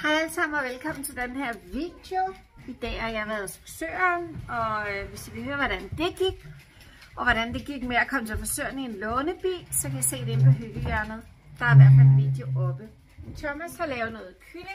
Hej alle sammen og velkommen til den her video. I dag har jeg været hos frisøren, og hvis I vil høre, hvordan det gik, og hvordan det gik med at komme til frisøren i en lånebil, så kan I se det inde på hyggehjørnet. Der er i hvert fald en video oppe. Thomas har lavet noget kylling.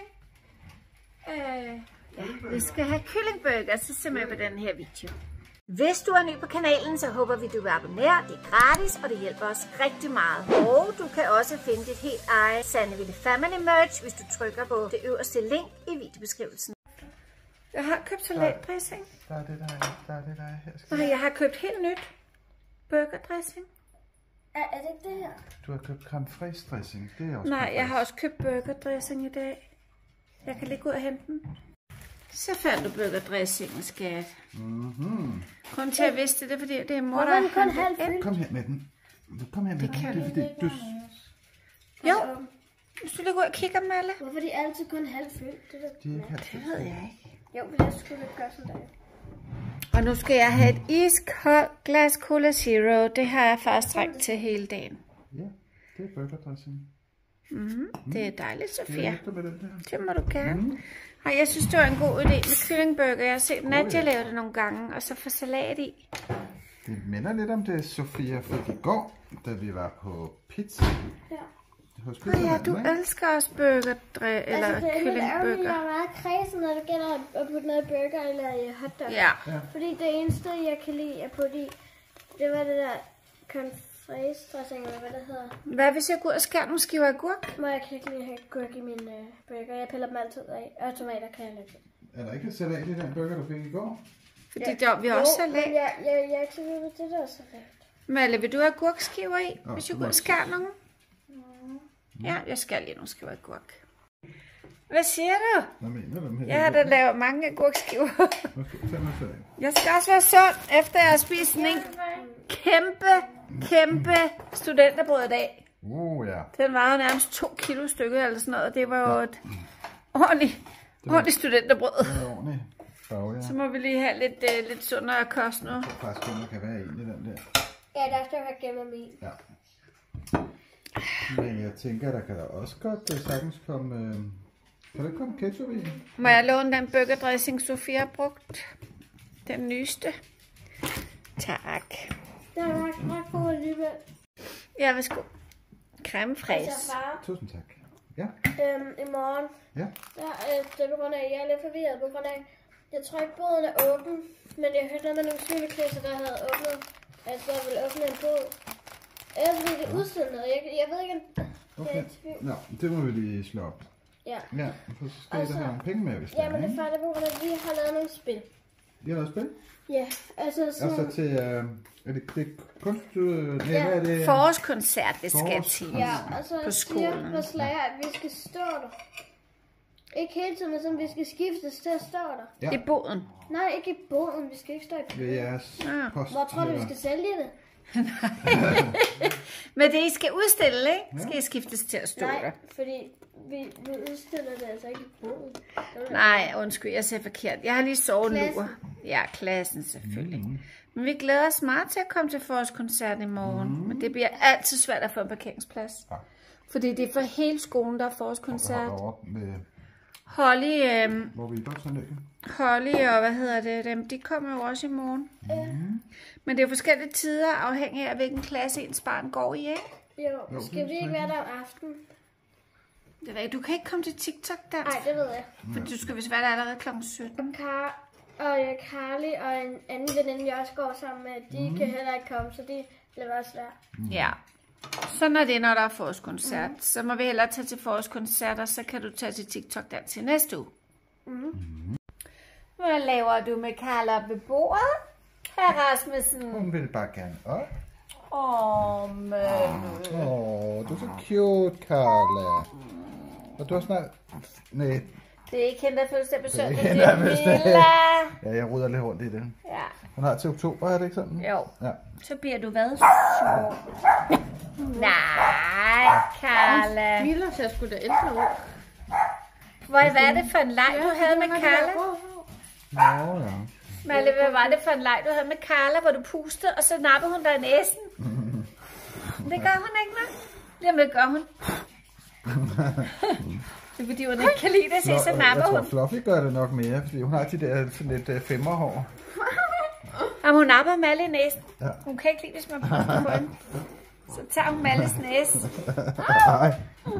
Vi skal have kyllingburger, så ser med på den her video. Hvis du er ny på kanalen, så håber vi, du vil abonnere. Det er gratis, og det hjælper os rigtig meget. Og du kan også finde dit helt eget Sandeville Family merch, hvis du trykker på det øverste link i videobeskrivelsen. Jeg har købt salatdressing. Der er det, der er her. Og jeg har købt helt nyt burgerdressing. Er det ikke det her? Du har købt creme fraiche dressing. Det er også. Nej, jeg har også købt burgerdressing i dag. Jeg kan lige gå ud og hente den. Så fandt du burgerdressingen, skat. Grunden til at jeg vidste det, er fordi det er mor, der har handlet. Kom her med den. Kom her med det den. Kan det er fordi, du... Jo, hvis du lige går ud og kigger med alle. Hvorfor er de altid kun halvfyldt? Det ved jeg ikke. Jo, men jeg skulle ikke gøre sådan der. Og nu skal jeg have et iskoldt glas Cola Zero. Det har jeg faktisk trængt til hele dagen. Ja, det er burgerdressing. Det er dejligt, Sofia. Det Det må du gerne. Og jeg synes, det var en god idé med kyllingburger. Jeg har set Nadia lave det nogle gange, og så få salat i. Det minder lidt om det, Sofia fik i går, da vi var på pizza. Ja. Hos Ja, du elsker også burger, eller Altså, det er lidt ærgerligt, kyllingburger. jeg er meget kredsen, når det gælder at putte noget burger eller i hotdog. Ja. Fordi det eneste, jeg kan lide at putte i, det var det der creme fraiche dressing, eller hvad det hedder. Hvad hvis jeg går ud og skærer nogle skiver agurk? Må jeg kan ikke lige have gurk i min burger. Jeg piller dem altid af. Og tomater kan jeg lidt. Er der ikke salat i den burger, du fik i går? Fordi der vi også salat. Men jeg er ikke så vild med det der salat. Malle, vil du have agurkskiver i, hvis jeg går ud og skærer nogle? Mm. Ja, jeg skal lige nogle skiver agurk. Hvad siger du? Hvad mener du med Jeg har da lavet mange agurkskiver. Okay, Jeg skal også være sund, efter jeg har spist sådan en kæmpe studenterbrød i dag. Ja. Den var jo nærmest 2 kilo stykket eller sådan noget, og det var jo et ordentligt studenterbrød. Det er ordentligt. Ja. Så må vi lige have lidt sundere kost nu. Jeg tror faktisk, at der kan være en i den der. Ja, der skal jeg gemme min. Ja. Men jeg tænker, der kan da også godt sagtens komme... Kan der ikke komme ketchup i? Må jeg låne den burgerdressing, Sofia har brugt? Den nyeste. Tak. Den er ret god alligevel. Ja, værsgo. Creme fraiche. Altså bare, Tusind tak. Ja. i morgen, Ja. det er på grund af, jeg er lidt forvirret på grund af, jeg tror ikke båden er åben, men jeg hørte noget med nogle syleklæser, der havde åbnet, altså der ville åbne en båd. Ellers ville det udsendet, jeg ved ikke, om jeg er i tvivl. Nå, det må vi lige slå op. Ja. Ja, for så skal I da have nogle penge med, hvis Ja, men det er faktisk på grund af, at vi har lavet nogle spil. I har lavet spil? Ja, altså sådan... Og så til, er det kunst, hvad er det? Forårskoncert, det skal til Ja, og så på siger skolen. vores lærer, at vi skal stå der. Ikke hele tiden, men sådan, vi skal skiftes til at stå der. Ja. I båden. Nej, ikke i båden, vi skal ikke stå i båden. Ved jeres post. Hvor tror du, vi skal sælge det? Men det I skal udstille, ikke? Skal I skiftes til at stå der. Nej, fordi vi udstiller det altså ikke i båden. Nej, undskyld, jeg sagde forkert. Jeg har lige sovet nu. Klassen. Ja, klassen selvfølgelig. Men vi glæder os meget til at komme til forårskoncerten i morgen. Men det bliver altid svært at få en parkeringsplads. Ja. Fordi det er for hele skolen, der er forårskoncert. Med, Holly, hvor vi godt sådan Holly og hvad hedder det, dem, de kommer jo også i morgen. Men det er forskellige tider, afhængig af hvilken klasse ens barn går i, ikke? Jo, skal vi ikke være der om aftenen? Det ved jeg, du kan ikke komme til TikTok der. Nej, det ved jeg. For du skal vist være der allerede kl. 17. Carly og en anden veninde, jeg også går sammen med, de kan heller ikke komme, så de bliver også der. Ja. Så når der er forårskoncert, så må vi hellere tage til forårskoncert, og så kan du tage til TikTok der til næste uge. Hvad laver du med Carla op ved bordet, herr Rasmussen? Hun vil bare gerne op. Men... Du er så cute, Carla. Og du har snart... Nej, Det er ikke hende, der fødselsdag på søndag, ikke det hende, der er fødselsdag. Milla. ja, jeg ruder lidt rundt i det. Ja, Hun har til oktober, er det ikke sådan? jo. Ja. Så bliver du hvad? Nej, Carla. Miller ser sgu da ældre ud. Hvad var det for en leg, du havde med Carla? Nå, ja. Malle, hvad var det for en leg, du havde med Carla, hvor du pustede, og så nappede hun dig i næsen? Det gør hun ikke, hva'? Jamen, det gør hun. Det er fordi, hun ikke kan lide det, så Jeg napper tror, hun. Fluffy gør det nok mere, fordi hun har de der sådan lidt femmerhår. Og hun napper Malle i næsen. Ja. Hun kan ikke lide, hvis man puster på hende. Så tager hun Malles næse. Ej.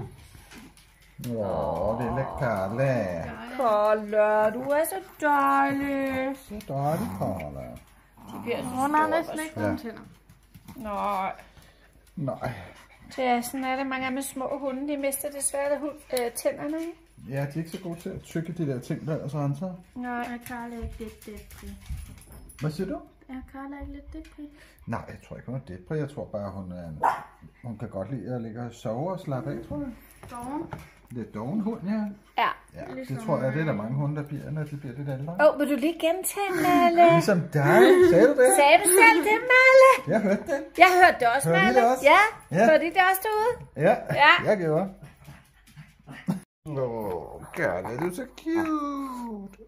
Lille Karla. Karla, du er så dejlig. Så dejlig, Karla. De bliver så Hun har næsten ikke nogen Ja. tænder. Nej. Nej. Ja, sådan er det. Mange af med små hunde, de mister desværre tænderne. Ikke? Ja, de er ikke så gode til at tykke de der ting, der ellers renser. Nej. Er Karla ikke lidt depri? Hvad siger du? Er Karla ikke lidt depri? Nej, jeg tror ikke, hun er depri. Jeg tror bare, hun kan godt lide at ligge og sove og slappe af, tror jeg. Doven. Lidt doven hund, ja. Ja. Ja, det tror jeg, det er der mange hunde, der bliver, når de bliver lidt ældre. Vil du lige gentage, Malle? Ligesom dig. Sagde du det? Sagde du selv det, Malle? Jeg hørte det. Jeg hørte det også, Hørte I Malle. det også? Ja, Ja. hørte I det også derude? Ja, Ja. jeg gjorde. Karla, du er så cute.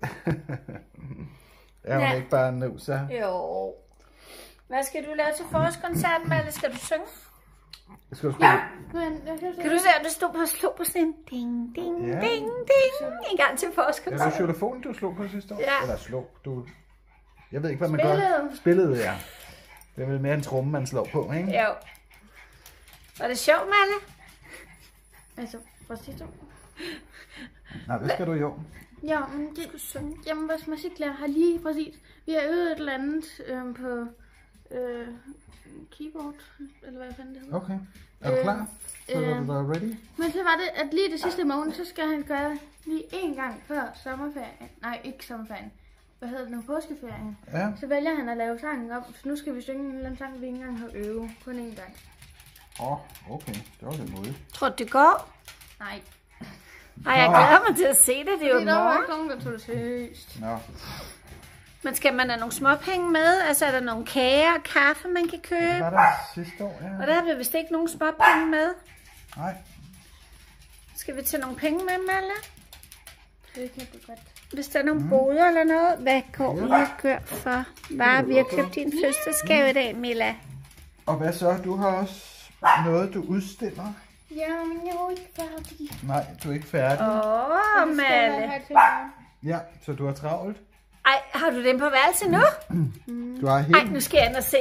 Er hun Ja. ikke bare en nuser? Jo. Hvad skal du lave til forårskoncerten, Malle? Skal du synge? Skal du spille? Men jeg kan Kan du se, at du stod på at slå på sådan en ding, ding, Ja. ding, ding. En gang til Ja, det var forårskoncerten. xylofonen, du slog på sidste år? Ja. Eller slog, du... Jeg ved ikke, hvad man gør. Spillede, ja. Det er vel mere en tromme, man slår på, ikke? Jo. Var det sjovt, Malle? Altså, præcis. Nej, hvad skal du jo? Ja, men det skulle synge. Jamen, vores musiklærer har lige præcis. Vi har øvet et eller andet på keyboard, eller hvad fanden det hedder. Okay. Er du klar? Så er du der ready? Men så var det, at lige det sidste morgen, så skal han gøre lige en gang før sommerferien. Nej, ikke sommerferien. Hvad hedder det nu? Påskeferien. Ja. Så vælger han at lave sangen op, så nu skal vi synge en eller anden sang, vi ikke engang har øvet. Kun én gang. Okay. Det var lidt modigt. Tror du, det går? Nej. Ej, jeg glæder mig til at se det. Det er jo Fordi der var morgen. ikke nogen, der tog det seriøst. Nå. Men skal man have nogle småpenge med? Altså, er der nogle kager og kaffe, man kan Det købe? var der sidste år, ja. Og der har vi vist ikke nogen småpenge med. Nej. Skal vi tage nogle penge med, Malle? Det kan du godt. Hvis der er nogle boder eller noget. Hvad går vi og gør for? Hvad vi har købt din fødselsdagsgave i dag, Milla? Og hvad så? Du har også noget, du udstiller? Ja, men jeg er jo ikke færdig. Nej, du er ikke færdig. Malle. Ja, så du har travlt. Ej, har du den på værelse nu? Du har Ej, helt... nu skal jeg ind og se.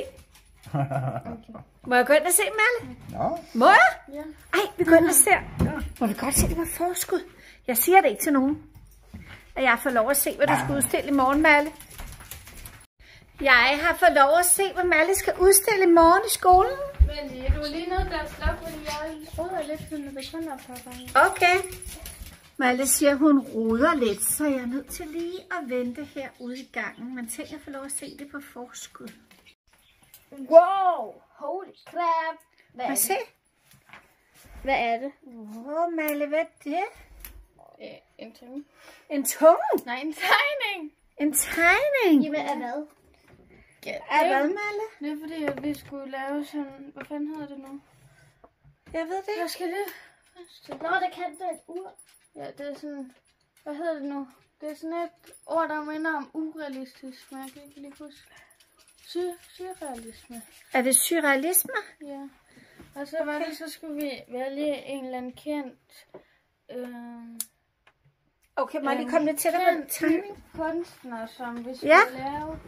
Må jeg gå ind og se, Malle? Nå, Må jeg? Ja. Ej, vi går ind og ser. Må vi godt se, det var forskud? Jeg siger det ikke til nogen. At jeg får lov at se, hvad du skal udstille i morgen, Malle. Jeg har fået lov at se, hvad Malle skal udstille i morgen i skolen. Men du er lige nødt til at stoppe, fordi jeg råder lidt, når det kun er på gangen. Okay. Malle siger, hun ruder lidt, så jeg er nødt til lige at vente her ude i gangen. Men tænk, jeg får lov at se det på forskud. Wow! Holy crap! Hvad se? Hvad er det? Malle, hvad er det? En ting. En tunge? Nej, en tegning! En tegning? Jamen, af hvad? Ja, Af hvad, Malle? det er fordi, at vi skulle lave sådan... Hvad fanden hedder det nu? Jeg ved det. Hvad skal det? Nå, det kan det et ur. Ja, det er sådan... Hvad hedder det nu? Det er sådan et ord, der minder om urealistisk, men jeg kan ikke lige huske. Surrealisme. Er det surrealisme? Ja. Og så var det, så skulle vi vælge en eller anden kendt... Okay, må jeg lige komme lidt tættere på den tegning? kunstner, som vi skulle Ja. lave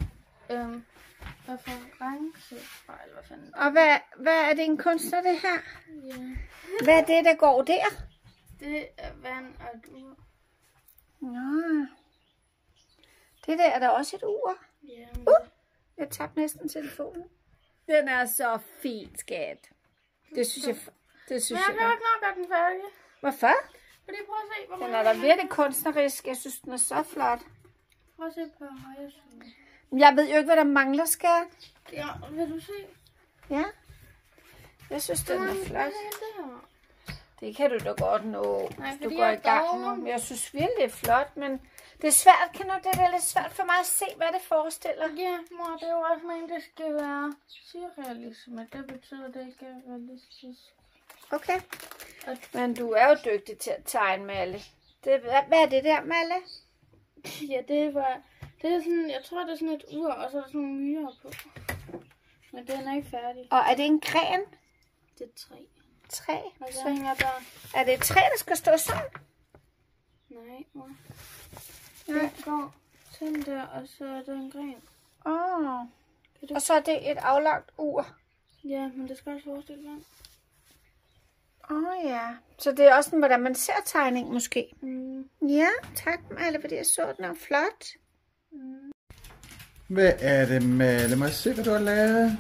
reference fra, eller hvad fanden. Og hvad er det en kunstner, det her? Ja. Hvad er det, der går der? Det er vand og et ur. Nå. Det der er der også et ur. Ja, Jeg tabte næsten telefonen. Den er så fin, skat. Det synes jeg. Det synes men jeg. jeg kan jo ikke nok gøre den færdig. Hvorfor? Fordi prøv at se, hvor Den mange... er da virkelig kunstnerisk. Jeg synes, den er så flot. Prøv at se på højre side. Jeg ved jo ikke, hvad der mangler, skat. Ja, vil du se? Ja. Jeg synes, den er flot. Hvad er det her? Det kan du da godt nå, Nej, hvis du fordi går jeg i er gang doven. nu. Jeg synes virkelig, det er flot, men det er svært, det er lidt svært for mig at se, hvad det forestiller. Ja, mor, det er jo også meningen, det skal være surrealisme. Det betyder, det ikke er realistisk. Okay. Men du er jo dygtig til at tegne, Malle. Hvad er det der, Malle? Ja, det er sådan, jeg tror, det er sådan et ur, og så er der sådan nogle myrer på. Men den er ikke færdig. Og er det en gren? Det er 3. Træ? Og så hænger der... Er det et træ, der skal stå sådan? mor. Ja, går sådan der, og så er der en gren. Og så er det et aflagt ur. Ja, men det skal også forestille vand. Ja. Så det er også sådan, hvordan man ser tegning måske. Ja, tak Malle, fordi jeg så den er flot. Hvad er det, Malle? Må jeg se, hvad du har lavet?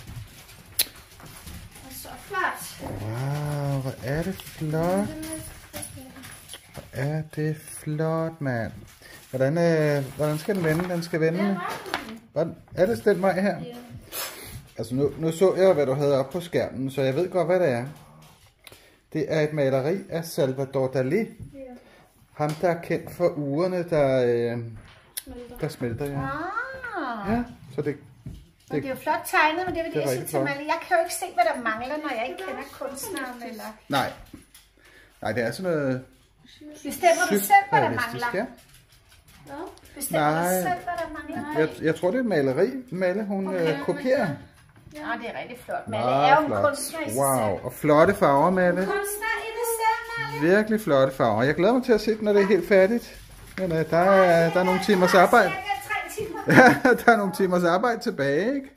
Det er så flot. Wow, hvor er det flot. Hvor er det flot, mand. Hvordan skal den vende? Den skal vende. Er det den vej her? Ja. Altså nu så jeg, hvad du havde oppe på skærmen, så jeg ved godt, hvad det er. Det er et maleri af Salvador Dalí. Ja. Ham, der er kendt for urene, der smelter. Ja. Ja, så det Det er jo flot tegnet, men det vil det jeg sige rigtig til flot. Malle. Jeg kan jo ikke se, hvad der mangler, når jeg ikke kender kunstneren. Eller... Nej, det er sådan noget Bestemmer du selv, hvad der surrealistisk, mangler? ja. Bestemmer du Nej. selv, hvad der mangler? Jeg tror, det er et maleri, Malle, hun kopierer. Ja, det er rigtig flot. Malle er jo en Flot. kunstner i sig Wow, selv. og flotte farver, Malle. Kunstner i det selv, Malle. Virkelig flotte farver. Jeg glæder mig til at se det, når det er helt færdigt. Men der er nogle timers arbejde. Ja, der er nogle timers arbejde tilbage, ikke?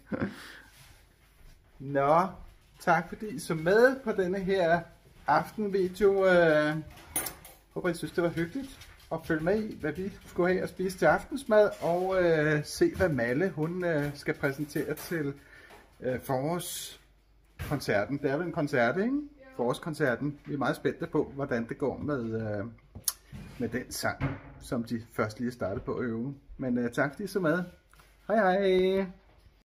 Nå, tak fordi I så med på denne her aftenvideo. Håber I synes det var hyggeligt. Og følg med i, hvad vi skulle have at spise til aftensmad. Og se, hvad Malle hun skal præsentere til forårskoncerten. Det er vel en koncert, ikke? Forårskoncerten. Vi er meget spændte på, hvordan det går med den sang, som de først lige startede på at øve. Men tak fordi I så med. Hej hej!